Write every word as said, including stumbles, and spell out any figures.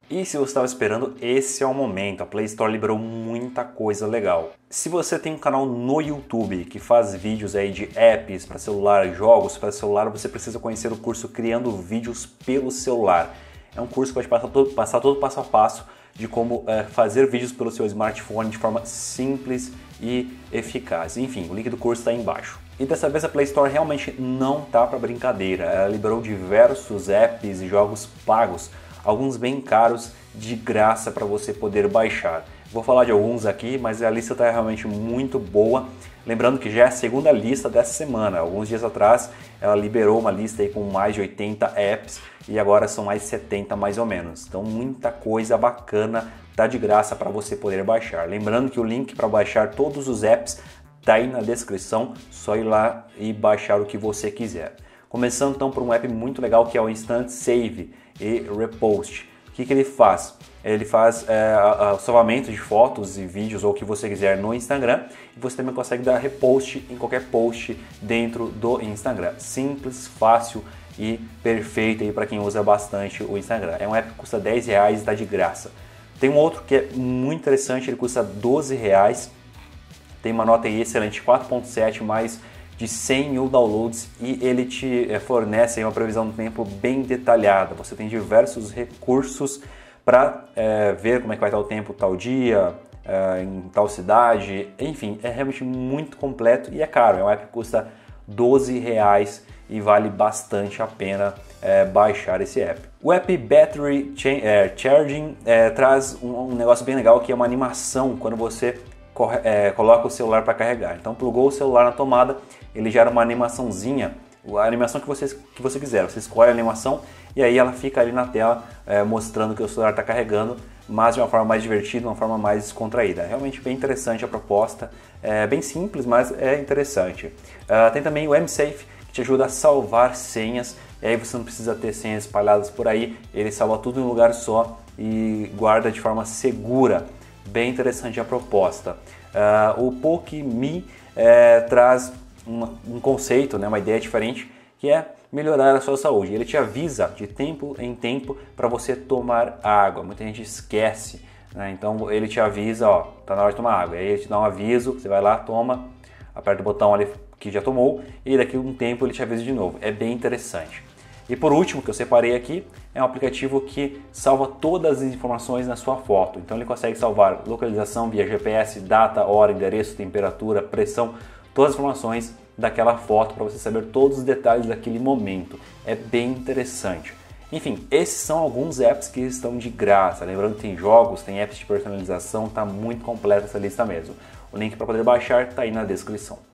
E se você estava esperando, esse é o momento. A Play Store liberou muita coisa legal. Se você tem um canal no YouTube que faz vídeos aí de apps para celular, jogos para celular, você precisa conhecer o curso Criando Vídeos pelo Celular. É um curso que vai te passar todo, passar todo passo a passo de como é, fazer vídeos pelo seu smartphone de forma simples e eficaz. Enfim, o link do curso está aí embaixo. E dessa vez a Play Store realmente não tá para brincadeira. Ela liberou diversos apps e jogos pagos, alguns bem caros, de graça para você poder baixar. Vou falar de alguns aqui, mas a lista está realmente muito boa. Lembrando que já é a segunda lista dessa semana. Alguns dias atrás ela liberou uma lista aí com mais de oitenta apps e agora são mais setenta mais ou menos. Então muita coisa bacana tá de graça para você poder baixar. Lembrando que o link para baixar todos os apps tá aí na descrição, só ir lá e baixar o que você quiser. Começando então por um app muito legal que é o Instant Save e Repost. O que, que ele faz? Ele faz é, o salvamento de fotos e vídeos ou o que você quiser no Instagram e você também consegue dar repost em qualquer post dentro do Instagram. Simples, fácil e perfeito aí para quem usa bastante o Instagram. É um app que custa dez reais e está de graça. Tem um outro que é muito interessante, ele custa doze reais. Tem uma nota aí excelente, quatro ponto sete, mais de cem mil downloads e ele te fornece uma previsão do tempo bem detalhada. Você tem diversos recursos para é, ver como é que vai estar o tempo tal dia, é, em tal cidade, enfim, é realmente muito completo e é caro. É um app que custa doze reais e vale bastante a pena é, baixar esse app. O app Battery Charging é, traz um, um negócio bem legal que é uma animação quando você É, coloca o celular para carregar. Então plugou o celular na tomada, ele gera uma animaçãozinha, a animação que você, que você quiser. Você escolhe a animação e aí ela fica ali na tela é, mostrando que o celular está carregando, mas de uma forma mais divertida, uma forma mais descontraída. É realmente bem interessante a proposta, é bem simples, mas é interessante. Uh, tem também o MSafe, que te ajuda a salvar senhas, e aí você não precisa ter senhas espalhadas por aí, ele salva tudo em um lugar só e guarda de forma segura. Bem interessante a proposta. Uh, o PokeMe é, traz uma, um conceito, né, uma ideia diferente, que é melhorar a sua saúde. Ele te avisa de tempo em tempo para você tomar água. Muita gente esquece, né? Então ele te avisa, ó, tá na hora de tomar água. Aí ele te dá um aviso, você vai lá, toma, aperta o botão ali que já tomou e daqui a um tempo ele te avisa de novo. É bem interessante. E por último, que eu separei aqui, é um aplicativo que salva todas as informações na sua foto. Então ele consegue salvar localização via G P S, data, hora, endereço, temperatura, pressão, todas as informações daquela foto para você saber todos os detalhes daquele momento. É bem interessante. Enfim, esses são alguns apps que estão de graça. Lembrando que tem jogos, tem apps de personalização, está muito completa essa lista mesmo. O link para poder baixar está aí na descrição.